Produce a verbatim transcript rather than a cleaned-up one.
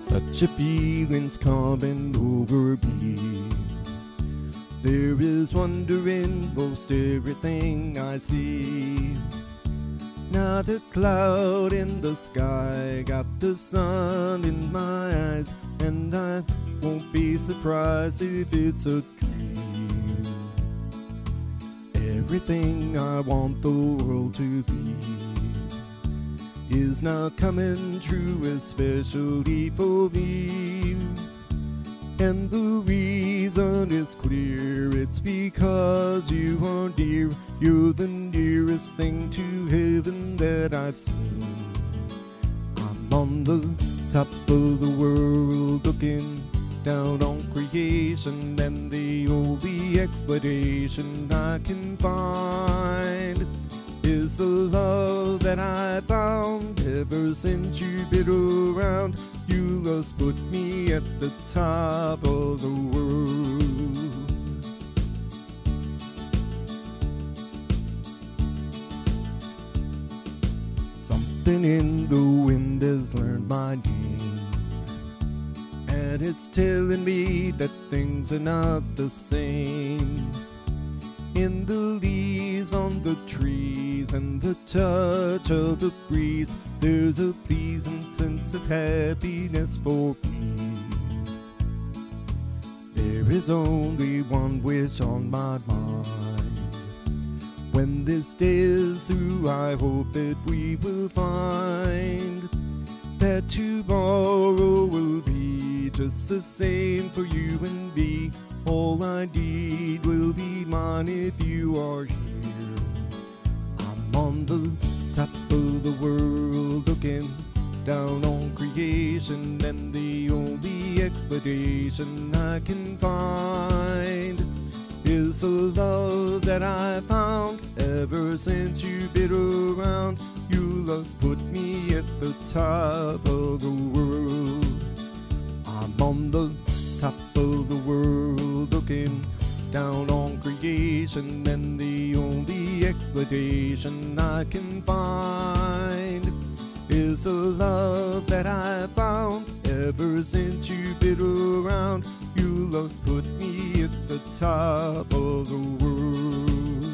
Such a feeling's coming over me. There is wonder in most everything I see. Not a cloud in the sky, got the sun in my eyes, and I won't be surprised if it's a dream. Everything I want the world to be is now coming true, especially for me. And the reason is clear, it's because you are dear. You're the nearest thing to heaven that I've seen. I'm on the top of the world looking down on creation, and the only explanation I can find is the love that I found ever since you've been around. You have put me at the top of the world. Something in the wind has learned my name, and it's telling me that things are not the same. In the leaves on the trees and the touch of the breeze, there's a pleasing sense of happiness for me. There is only one wish on my mind. When this day is through, I hope that we will find that tomorrow will be just the same for you and me. All I need will be mine if you are here. I'm on the top of the world looking down on creation, and the only explanation I can find is the love that I found ever since you've been around. You have put me at the top of the world. I'm on the top of the world looking down on creation, and the only explanation I can find is the love that I found ever since you've been around. You have put me at the top of the world.